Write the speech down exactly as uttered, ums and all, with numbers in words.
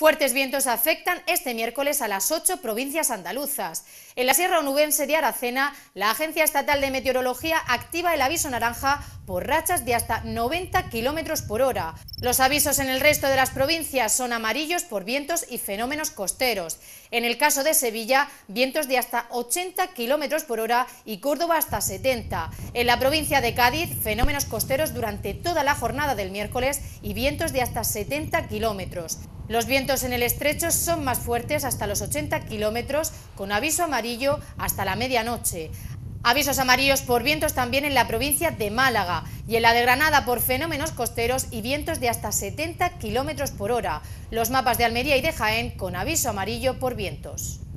Fuertes vientos afectan este miércoles a las ocho provincias andaluzas. En la Sierra Onubense de Aracena, la Agencia Estatal de Meteorología activa el aviso naranja por rachas de hasta noventa kilómetros por hora. Los avisos en el resto de las provincias son amarillos por vientos y fenómenos costeros. En el caso de Sevilla, vientos de hasta ochenta kilómetros por hora y Córdoba hasta setenta. En la provincia de Cádiz, fenómenos costeros durante toda la jornada del miércoles y vientos de hasta setenta kilómetros. Los vientos en el estrecho son más fuertes, hasta los ochenta kilómetros, con aviso amarillo hasta la medianoche. Avisos amarillos por vientos también en la provincia de Málaga y en la de Granada por fenómenos costeros y vientos de hasta setenta kilómetros por hora. Los mapas de Almería y de Jaén con aviso amarillo por vientos.